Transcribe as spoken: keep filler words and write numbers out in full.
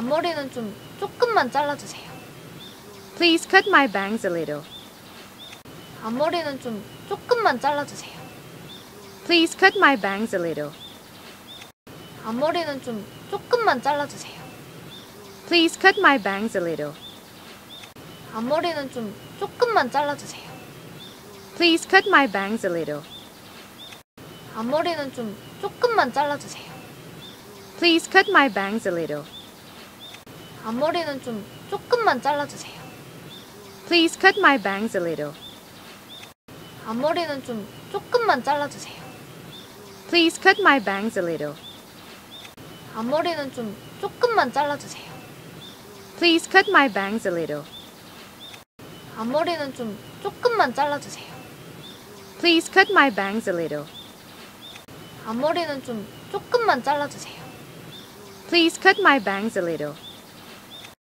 앞머리는 좀 조금만 잘라주세요. Please cut my bangs a little. 앞머리는 좀 조금만 잘라주세요. Please cut my bangs a little. 앞머리는 좀 조금만 잘라주세요. Please cut my bangs a little. 앞머리는 좀 조금만 잘라주세요. Please cut my bangs a little. 앞머리는 좀 조금만 잘라주세요. Please cut my bangs a little. 앞머리는 좀 조금만 잘라주세요. Please cut my bangs a little. 앞머리는 좀 조금만 잘라주세요. Please cut my bangs a little. 앞머리는 좀 조금만 잘라주세요. Please cut my bangs a little. 앞머리는 좀 조금만 잘라주세요. Please cut my bangs a little. 앞머리는 좀 조금만 잘라주세요. Please cut my bangs a little.